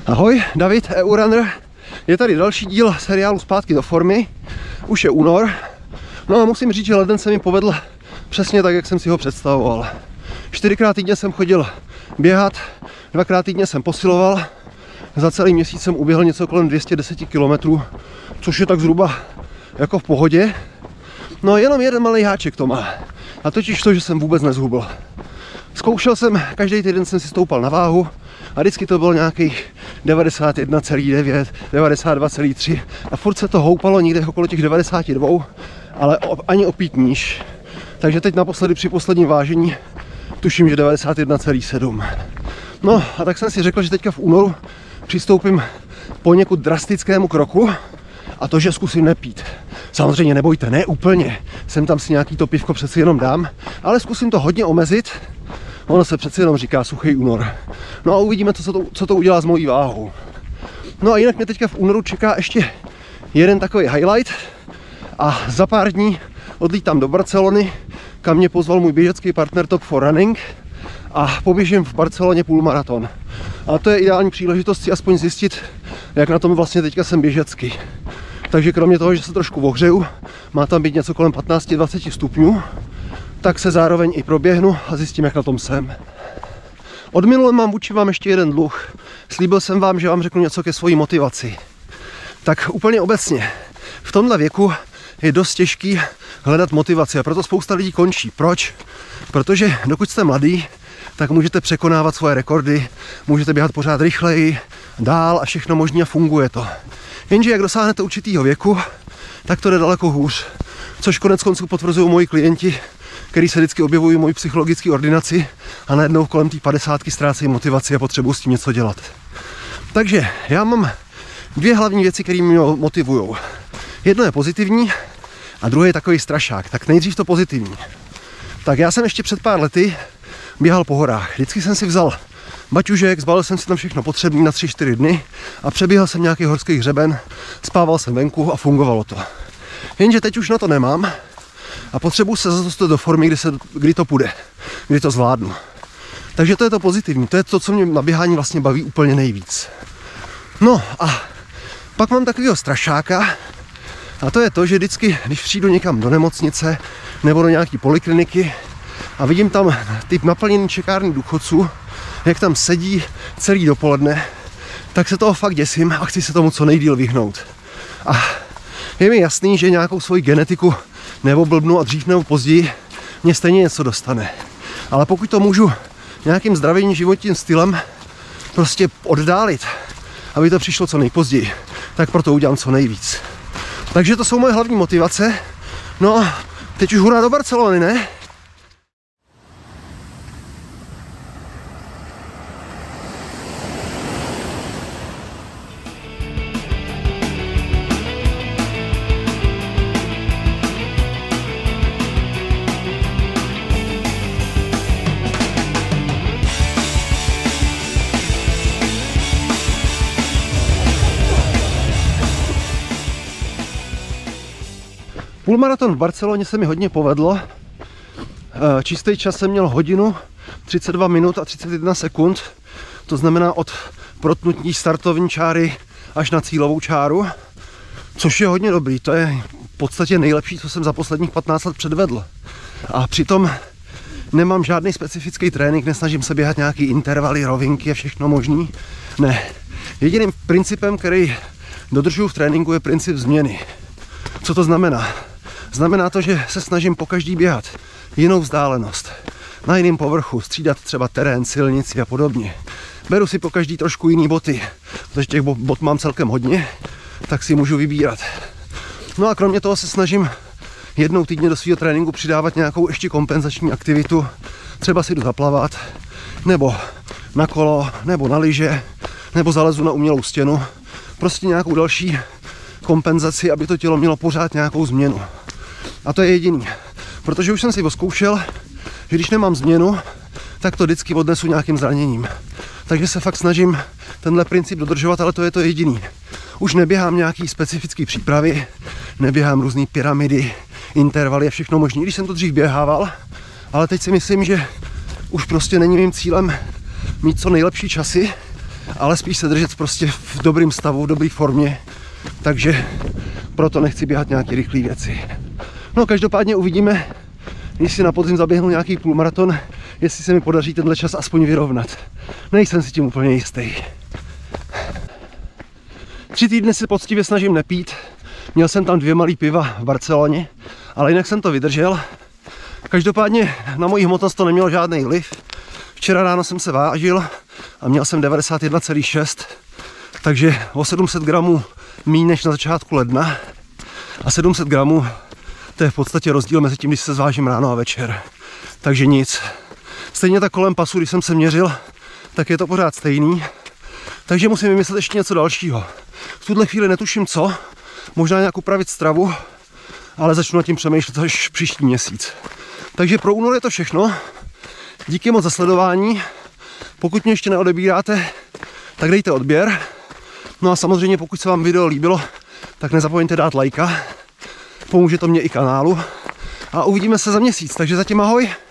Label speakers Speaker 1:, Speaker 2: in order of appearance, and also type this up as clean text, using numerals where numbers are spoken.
Speaker 1: Ahoj, David, EU-runner. Je tady další díl seriálu Zpátky do formy. Už je únor. No a musím říct, že leden se mi povedl přesně tak, jak jsem si ho představoval. 4krát týdně jsem chodil běhat, 2krát týdně jsem posiloval. Za celý měsíc jsem uběhl něco kolem 210 km, což je tak zhruba jako v pohodě. No jenom jeden malý háček to má. A totiž to, že jsem vůbec nezhubl. Zkoušel jsem, každý týden jsem si stoupal na váhu a vždycky to bylo nějakých 91,9, 92,3 a furt se to houpalo někde okolo těch 92, ale ani o pít níž. Takže teď naposledy při posledním vážení tuším, že 91,7. No a tak jsem si řekl, že teďka v únoru přistoupím poněkud drastickému kroku a to, že zkusím nepít. Samozřejmě nebojte, ne úplně, sem tam si nějaký to pivko přeci jenom dám, ale zkusím to hodně omezit. Ono se přeci jenom říká suchý únor. No a uvidíme, co to udělá s mojí váhou. No a jinak mě teďka v únoru čeká ještě jeden takový highlight a za pár dní odlítám do Barcelony, kam mě pozval můj běžecký partner Top for Running a poběžím v Barceloně půlmaraton. A to je ideální příležitost si aspoň zjistit, jak na tom vlastně teďka jsem běžecky. Takže kromě toho, že se trošku ohřeju, má tam být něco kolem 15-20 stupňů, tak se zároveň i proběhnu a zjistím, jak na tom jsem. Od minule mám vůči vám ještě jeden dluh. Slíbil jsem vám, že vám řeknu něco ke svojí motivaci. Tak úplně obecně, v tomhle věku je dost těžký hledat motivaci a proto spousta lidí končí. Proč? Protože dokud jste mladý, tak můžete překonávat svoje rekordy, můžete běhat pořád rychleji, dál a všechno možné a funguje to. Jenže jak dosáhnete určitýho věku, tak to jde daleko hůř. Což konec konců potvrzují moji klienti, který se vždycky objevují v mojí psychologické ordinaci a najednou kolem té 50 ztrácejí motivaci a potřebuji s tím něco dělat. Takže já mám dvě hlavní věci, které mě motivují. Jedno je pozitivní a druhé je takový strašák. Tak nejdřív to pozitivní. Tak já jsem ještě před pár lety běhal po horách. Vždycky jsem si vzal baťužek, zbalil jsem si tam všechno potřebné na 3-4 dny a přeběhl jsem nějaký horský hřeben, spával jsem venku a fungovalo to. Jenže teď už na to nemám a potřebuji se zase dostat do formy, kdy to půjde, kdy to zvládnu. Takže to je to pozitivní, to je to, co mě na běhání vlastně baví úplně nejvíc. No a pak mám takového strašáka a to je to, že vždycky, když přijdu někam do nemocnice nebo do nějaký polikliniky a vidím tam ty naplněný čekárny důchodců, jak tam sedí celý dopoledne, tak se toho fakt děsím a chci se tomu co nejdýl vyhnout. A je mi jasný, že nějakou svoji genetiku nebo blbnu a dřív nebo později mě stejně něco dostane. Ale pokud to můžu nějakým zdravým životním stylem prostě oddálit, aby to přišlo co nejpozději, tak proto udělám co nejvíc. Takže to jsou moje hlavní motivace. No a teď už hurá do Barcelony, ne? Půlmaraton v Barceloně se mi hodně povedl. Čistý čas jsem měl 1 hodinu, 32 minut a 31 sekund. To znamená od protnutí startovní čáry až na cílovou čáru. Což je hodně dobrý. To je v podstatě nejlepší, co jsem za posledních 15 let předvedl. A přitom nemám žádný specifický trénink, nesnažím se běhat nějaký intervaly, rovinky a všechno možný. Ne. Jediným principem, který dodržuju v tréninku, je princip změny. Co to znamená? Znamená to, že se snažím pokaždý běhat jinou vzdálenost, na jiném povrchu, střídat třeba terén, silnici a podobně. Beru si pokaždý trošku jiný boty, protože těch bot mám celkem hodně, tak si můžu vybírat. No a kromě toho se snažím jednou týdně do svého tréninku přidávat nějakou ještě kompenzační aktivitu. Třeba si jdu zaplavat, nebo na kolo, nebo na lyže, nebo zalezu na umělou stěnu. Prostě nějakou další kompenzaci, aby to tělo mělo pořád nějakou změnu. A to je jediný. Protože už jsem si odzkoušel, že když nemám změnu, tak to vždycky odnesu nějakým zraněním. Takže se fakt snažím tenhle princip dodržovat, ale to je to jediný. Už neběhám nějaký specifický přípravy, neběhám různý pyramidy, intervaly a všechno možné, když jsem to dřív běhával, ale teď si myslím, že už prostě není mým cílem mít co nejlepší časy, ale spíš se držet prostě v dobrém stavu, v dobré formě, takže proto nechci běhat nějaké rychlé věci. No každopádně uvidíme, když si na podzim zaběhnu nějaký půlmaraton, jestli se mi podaří tenhle čas aspoň vyrovnat. Nejsem si tím úplně jistý. 3 týdny se poctivě snažím nepít. Měl jsem tam 2 malý piva v Barceloně, ale jinak jsem to vydržel. Každopádně na moji hmotnost to nemělo žádný vliv. Včera ráno jsem se vážil a měl jsem 91,6, takže o 700 gramů míň než na začátku ledna. A 700 gramů, to je v podstatě rozdíl mezi tím, když se zvážím ráno a večer. Takže nic. Stejně tak kolem pasu, když jsem se měřil, tak je to pořád stejný. Takže musím vymyslet ještě něco dalšího. V tuhle chvíli netuším co, možná nějak upravit stravu, ale začnu nad tím přemýšlet až příští měsíc. Takže pro únor je to všechno. Díky moc za sledování. Pokud mě ještě neodebíráte, tak dejte odběr. No a samozřejmě pokud se vám video líbilo, tak nezapomeňte dát lajka. Pomůže to mě i kanálu. A uvidíme se za měsíc, takže zatím ahoj.